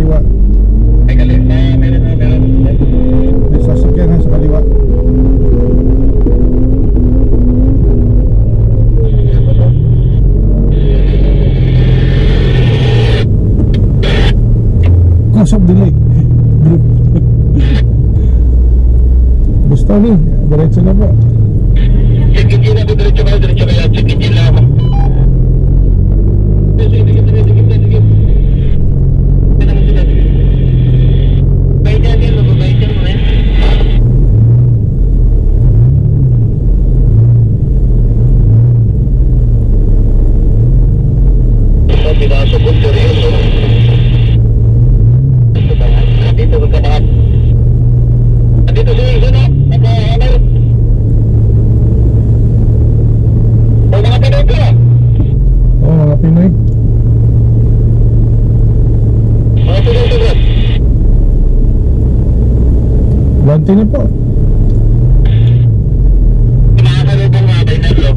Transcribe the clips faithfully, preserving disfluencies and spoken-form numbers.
kaliwa. May kaliwa, meron na, meron. May sasakyan ha sa kaliwa. Kasap delay. Group. Basta ni, diretso na po. Check engine ako, diretso kayo, diretso kayo. Check engine lang ako. Sige, sige, sige, sige, sige. Kaya naman sila. Bayad yan yan, mababayad yan mo yan. Ito, pinasok ko, seryoso. Ito ba yan? Dito magkadaan. Dito siya yung sunod. Naka-hammer. O mga Pinoy ka. Oo, mga Pinoy. Mga Pinoy ka. Banti na po. Makakalubong mga Pinoy ka.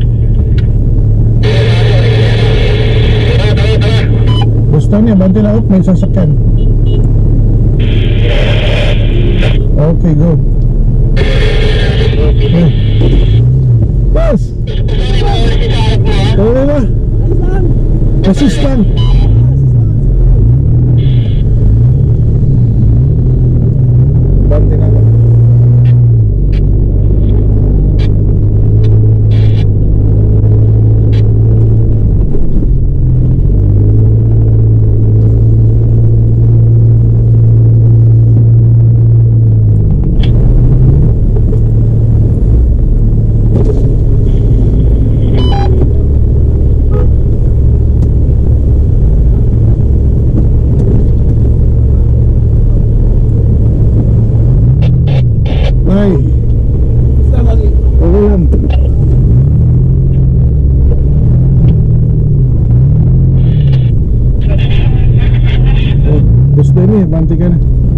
Tara, tara, tara. Basta niya, banti na up, may sasakyan. Okay, go. Okay. Bas! Okay na. Assistant. Banti na lang. Ay. Okay lang. Oh, gusto niya, banti ka na.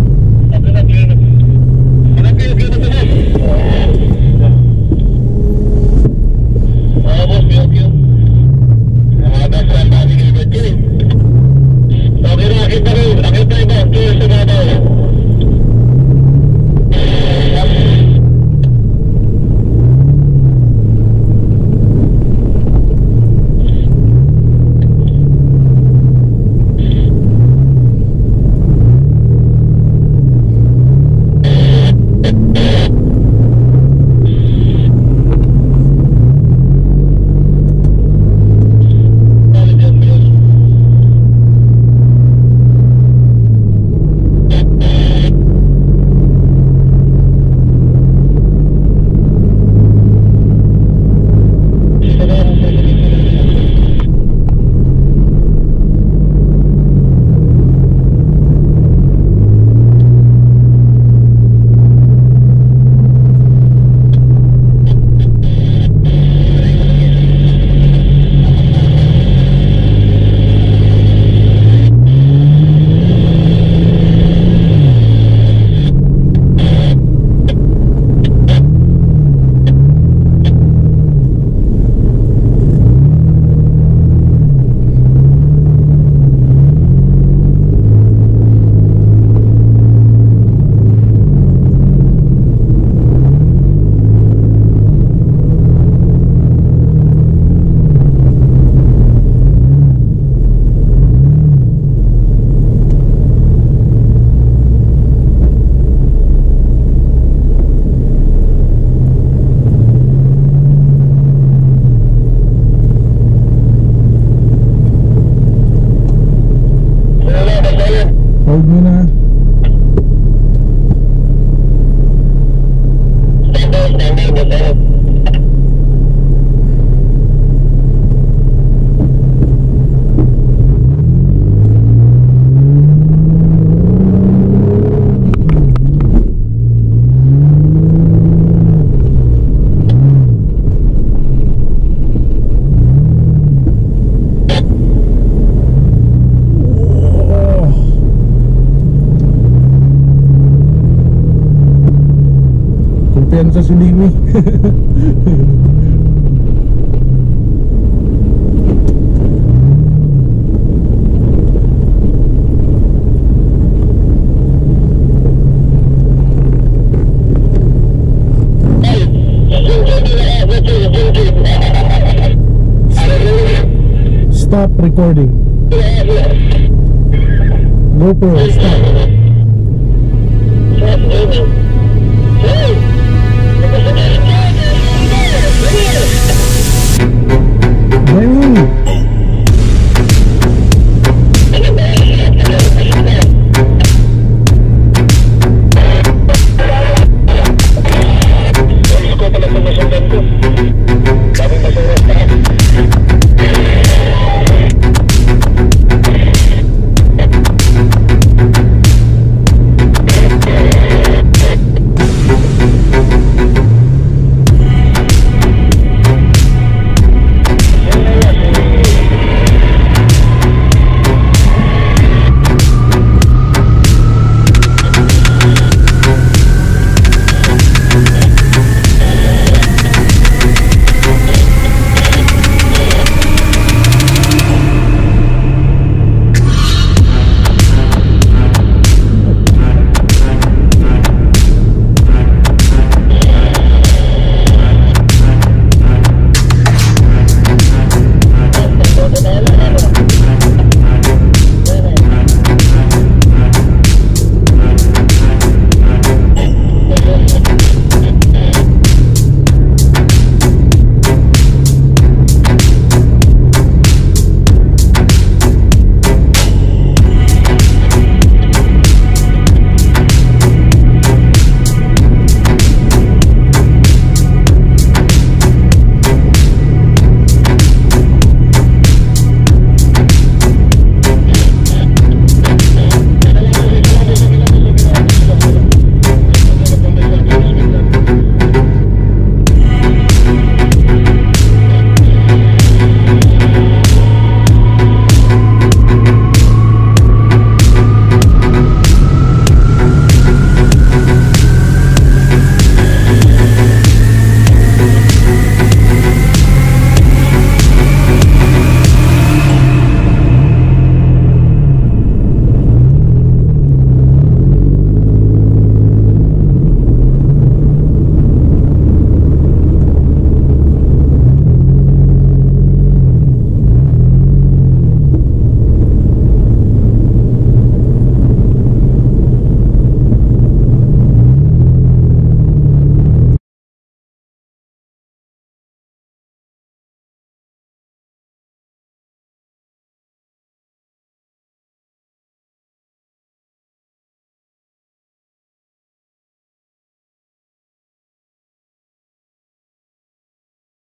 Hold mo na. Kumpiyansa si Lini. Stop recording. GoPro, stop. Stop gaming.